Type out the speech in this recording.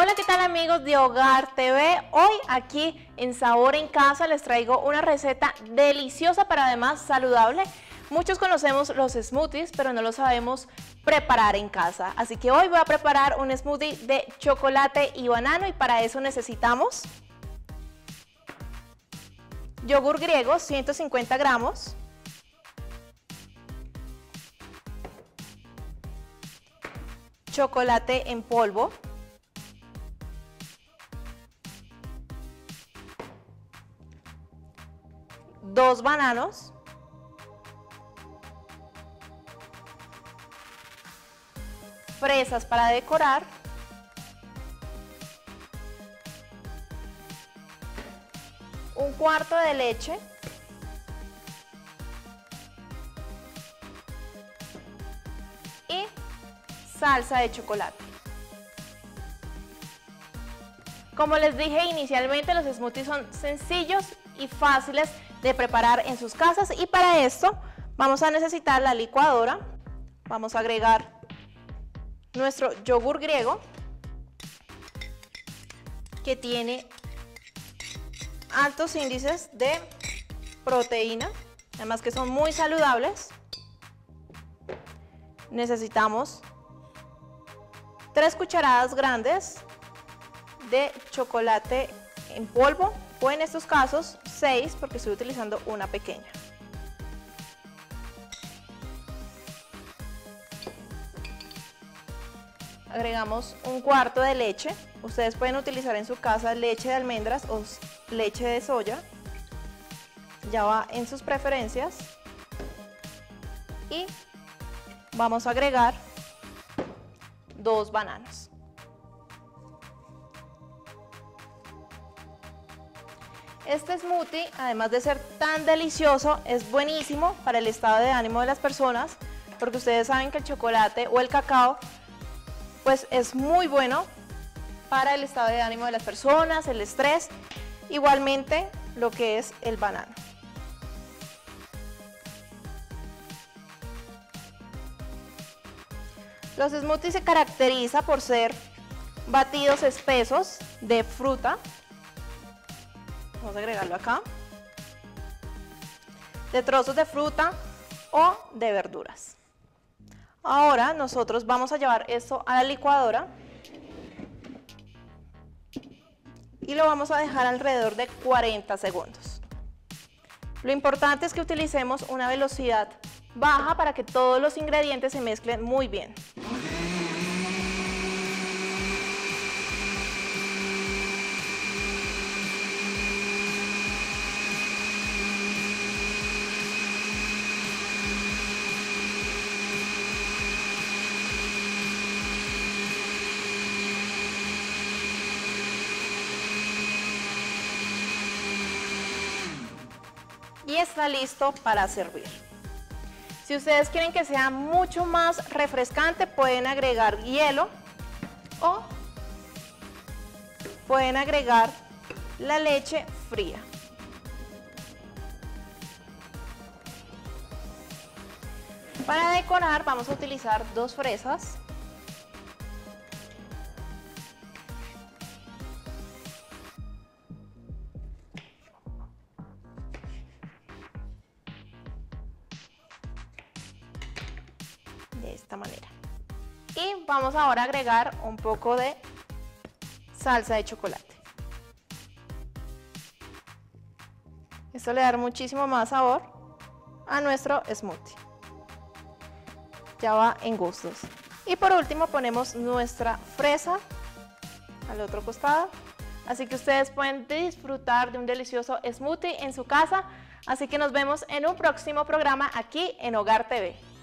Hola, ¿qué tal amigos de Hogar TV? Hoy aquí en Sabor en Casa les traigo una receta deliciosa pero además saludable. Muchos conocemos los smoothies, pero no lo sabemos preparar en casa. Así que hoy voy a preparar un smoothie de chocolate y banano y para eso necesitamos yogur griego, 150 gramos, chocolate en polvo, dos bananos, fresas para decorar, un cuarto de leche, y salsa de chocolate. Como les dije inicialmente, los smoothies son sencillos y fáciles de preparar en sus casas y para esto vamos a necesitar la licuadora. Vamos a agregar nuestro yogur griego que tiene altos índices de proteína, además que son muy saludables. Necesitamos 3 cucharadas grandes de chocolate en polvo o en estos casos 6 porque estoy utilizando una pequeña. Agregamos un cuarto de leche. Ustedes pueden utilizar en su casa leche de almendras o leche de soya. Ya va en sus preferencias. Y vamos a agregar 2 bananos. Este smoothie, además de ser tan delicioso, es buenísimo para el estado de ánimo de las personas, porque ustedes saben que el chocolate o el cacao pues es muy bueno para el estado de ánimo de las personas, el estrés, igualmente lo que es el banano. Los smoothies se caracterizan por ser batidos espesos de fruta. Vamos a agregarlo acá. De trozos de fruta o de verduras. Ahora nosotros vamos a llevar esto a la licuadora y lo vamos a dejar alrededor de 40 segundos. Lo importante es que utilicemos una velocidad baja para que todos los ingredientes se mezclen muy bien. Y está listo para servir. Si ustedes quieren que sea mucho más refrescante, pueden agregar hielo o pueden agregar la leche fría. Para decorar vamos a utilizar 2 fresas. De esta manera. Y vamos ahora a agregar un poco de salsa de chocolate. Esto le da muchísimo más sabor a nuestro smoothie. Ya va en gustos. Y por último ponemos nuestra fresa al otro costado. Así que ustedes pueden disfrutar de un delicioso smoothie en su casa. Así que nos vemos en un próximo programa aquí en Hogar TV.